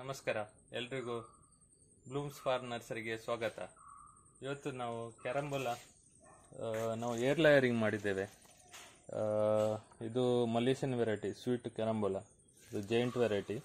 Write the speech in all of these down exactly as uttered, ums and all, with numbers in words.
ನಮಸ್ಕಾರ ಎಲ್ರಿಗೂ Bloom's form ನರ್ಸರಿಗೆ ಸ್ವಾಗತ. ಇವತ್ತು ನಾವು ಕ್ಯಾರಂಬೋಲಾ ನಾವು ಏರ್ ಲೇಯರಿಂಗ್ ಮಾಡಿದ್ದೇವೆ. ಇದು ಮಲೇಷಿಯನ್ ವೆರೈಟಿ ಸ್ವೀಟ್ ಕ್ಯಾರಂಬೋಲಾ, ಇದು ಜೈಂಟ್ ವೆರೈಟಿ.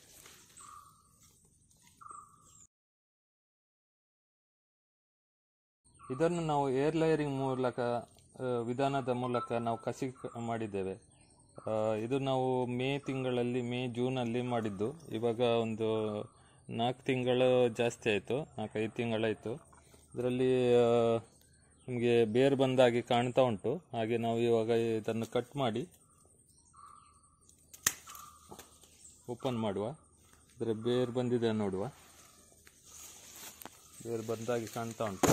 ಇದನ್ನು ನಾವು ಏರ್ ಲೇಯರಿಂಗ್ ಮೂಲಕ ವಿಧಾನದ ಮೂಲಕ ನಾವು ಕಸಿ ಮಾಡಿದ್ದೇವೆ. ಇದು ನಾವು ಮೇ ತಿಂಗಳಲ್ಲಿ ಮೇ ಜೂನಲ್ಲಿ ಮಾಡಿದ್ದು. ಇವಾಗ ಒಂದು ನಾಲ್ಕು ತಿಂಗಳು ಜಾಸ್ತಿ ಆಯಿತು, ನಾಲ್ಕೈದು ತಿಂಗಳಾಯಿತು. ಇದರಲ್ಲಿ ನಮಗೆ ಬೇರು ಬಂದಾಗಿ ಕಾಣ್ತಾ ಉಂಟು. ಹಾಗೆ ನಾವು ಇವಾಗ ಇದನ್ನು ಕಟ್ ಮಾಡಿ ಓಪನ್ ಮಾಡುವ. ಇದರ ಬೇರು ಬಂದಿದೆ ನೋಡುವ. ಬೇರು ಬಂದಾಗಿ ಕಾಣ್ತಾ ಉಂಟು.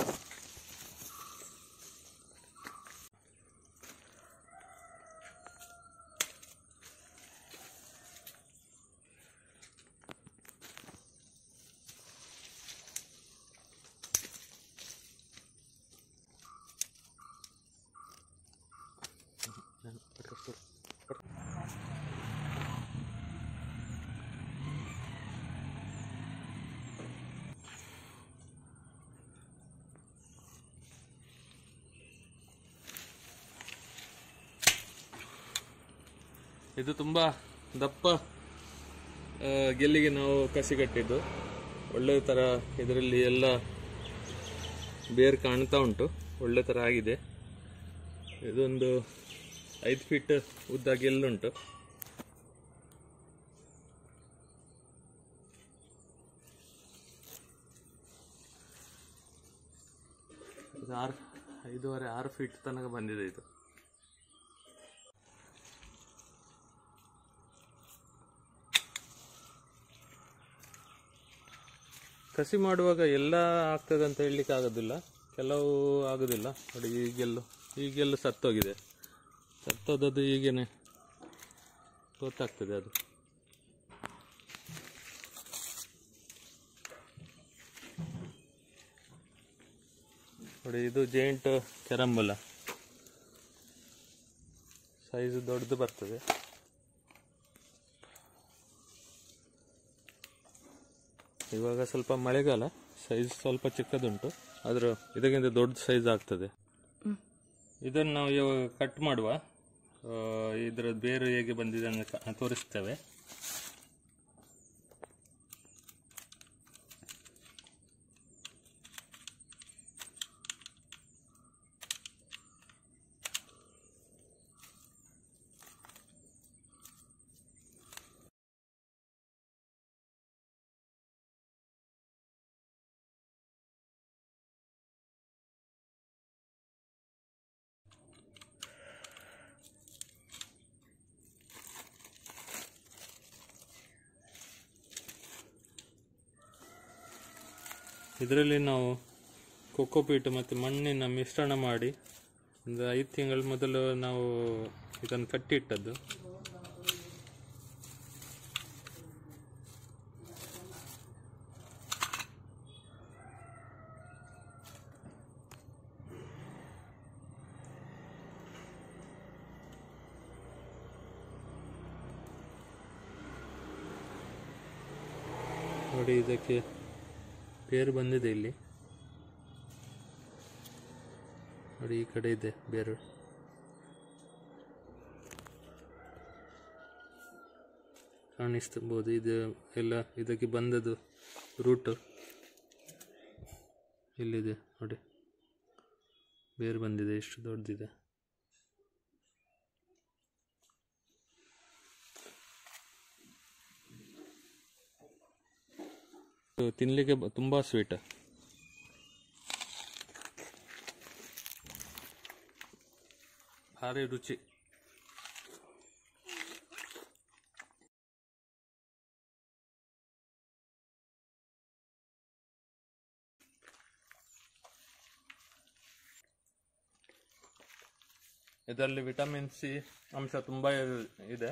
ಇದು ತುಂಬ ದಪ್ಪ ಗೆಲ್ಲಿಗೆ ನಾವು ಕಸಿ ಕಟ್ಟಿದ್ದು. ಒಳ್ಳೆ ಥರ ಇದರಲ್ಲಿ ಎಲ್ಲ ಬೇರು ಕಾಣ್ತಾ ಉಂಟು, ಒಳ್ಳೆ ಥರ ಆಗಿದೆ. ಇದೊಂದು ಐದು ಫೀಟ್ ಉದ್ದ ಗೆಲ್ಲುಂಟು. ಇದು ಆರು ಐದೂವರೆ ಆರು ಫೀಟ್ ತನಕ ಬಂದಿದೆ. ಇದು ಕಸಿ ಮಾಡುವಾಗ ಎಲ್ಲ ಆಗ್ತದೆ ಅಂತ ಹೇಳಲಿಕ್ಕೆ ಆಗೋದಿಲ್ಲ, ಕೆಲವು ಆಗೋದಿಲ್ಲ. ನೋಡಿ, ಈಗೆಲ್ಲೂ ಈಗೆಲ್ಲೂ ಸತ್ತೋಗಿದೆ. ಸತ್ತೋದದ್ದು ಈಗೇನೆ ಗೊತ್ತಾಗ್ತದೆ ಅದು. ನೋಡಿ, ಇದು ಜೈಂಟ್ ಕ್ಯಾರಂಬೋಲಾ, ಸೈಜ್ ದೊಡ್ಡದು ಬರ್ತದೆ. ಇವಾಗ ಸ್ವಲ್ಪ ಮಳೆಗಾಲ, ಸೈಜ್ ಸ್ವಲ್ಪ ಚಿಕ್ಕದುಂಟು, ಆದರೂ ಇದಕ್ಕಿಂತ ದೊಡ್ಡ ಸೈಜ್ ಆಗ್ತದೆ. ಇದನ್ನು ನಾವು ಇವಾಗ ಕಟ್ ಮಾಡುವ. ಇದರ ಬೇರು ಹೇಗೆ ಬಂದಿದೆ ಅಂತ ತೋರಿಸ್ತೇವೆ. ಇದರಲ್ಲಿ ನಾವು ಕೊಕೋಪೀಟ್ ಮತ್ತು ಮಣ್ಣಿನ ಮಿಶ್ರಣ ಮಾಡಿ ಒಂದು ಐದು ತಿಂಗಳ ಮೊದಲು ನಾವು ಇದನ್ನು ಕಟ್ಟಿಟ್ಟದ್ದು. ನೋಡಿ, ಇದಕ್ಕೆ ಬೇರು ಬಂದಿದೆ. ಇಲ್ಲಿ ನೋಡಿ, ಈ ಕಡೆ ಇದೆ ಬೇರು. ಕಾಣಿಸ್ತಿರ್ಬೋದು, ಇದು ಎಲ್ಲ ಇದಕ್ಕೆ ಬಂದದ್ದು ರೂಟು ಇಲ್ಲಿದೆ. ನೋಡಿ, ಬೇರು ಬಂದಿದೆ, ಎಷ್ಟು ದೊಡ್ಡದಿದೆ. ತಿನ್ನಲಿಕ್ಕೆ ತುಂಬ ಸ್ವೀಟ್. ಭಾರಿ ರುಚಿ. ಇದರಲ್ಲಿ ವಿಟಮಿನ್ ಸಿ ಅಂಶ ತುಂಬ ಇದೆ,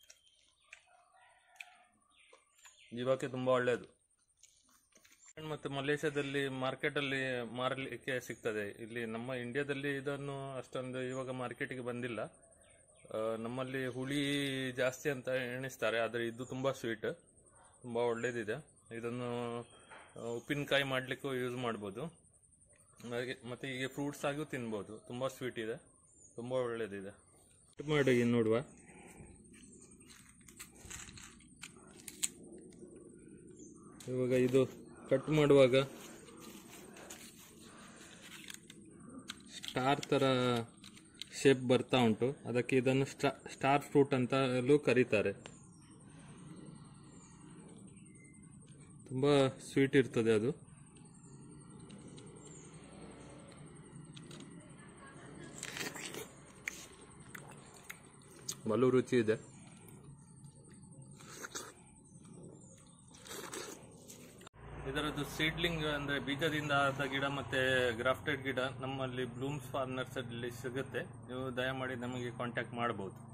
ಜೀವಕ್ಕೆ ತುಂಬ ಒಳ್ಳೆಯದು. ಮತ್ತು ಮಲೇಷ್ಯಾದಲ್ಲಿ ಮಾರ್ಕೆಟಲ್ಲಿ ಮಾರಲಿಕ್ಕೆ ಸಿಗ್ತದೆ. ಇಲ್ಲಿ ನಮ್ಮ ಇಂಡಿಯಾದಲ್ಲಿ ಇದನ್ನು ಅಷ್ಟೊಂದು ಇವಾಗ ಮಾರ್ಕೆಟಿಗೆ ಬಂದಿಲ್ಲ. ನಮ್ಮಲ್ಲಿ ಹುಳಿ ಜಾಸ್ತಿ ಅಂತ ಎಣಿಸ್ತಾರೆ, ಆದರೆ ಇದು ತುಂಬ ಸ್ವೀಟ್. ತುಂಬ ಒಳ್ಳೇದಿದೆ. ಇದನ್ನು ಉಪ್ಪಿನಕಾಯಿ ಮಾಡಲಿಕ್ಕೂ ಯೂಸ್ ಮಾಡ್ಬೋದು, ಹಾಗೆ ಮತ್ತು ಹೀಗೆ ಫ್ರೂಟ್ಸ್ ಆಗಿಯೂ ತಿನ್ಬೋದು. ತುಂಬ ಸ್ವೀಟ್ ಇದೆ, ತುಂಬ ಒಳ್ಳೇದಿದೆ. ಕಟ್ ಮಾಡಿ ನೋಡುವ. ಇವಾಗ ಇದು ಕಟ್ ಮಾಡುವಾಗ ಸ್ಟಾರ್ ಥರ ಶೇಪ್ ಬರ್ತಾ ಉಂಟು, ಅದಕ್ಕೆ ಇದನ್ನು ಸ್ಟಾ ಸ್ಟಾರ್ ಫ್ರೂಟ್ ಅಂತಲೂ ಕರೀತಾರೆ. ತುಂಬ ಸ್ವೀಟ್ ಇರ್ತದೆ ಅದು. ಬಲು ರುಚಿ ಇದೆ. ಇದರದ್ದು ಸೀಡ್ಲಿಂಗ್ ಅಂದರೆ ಬೀಜದಿಂದ ಆದ ಗಿಡ ಮತ್ತು ಗ್ರಾಫ್ಟೆಡ್ ಗಿಡ ನಮ್ಮಲ್ಲಿ ಬ್ಲೂಮ್ಸ್ ಫಾರ್ಮ್ ನರ್ಸರಿಯಲ್ಲಿ ಸಿಗುತ್ತೆ. ನೀವು ದಯಮಾಡಿ ನಮಗೆ ಕಾಂಟ್ಯಾಕ್ಟ್ ಮಾಡ್ಬೋದು.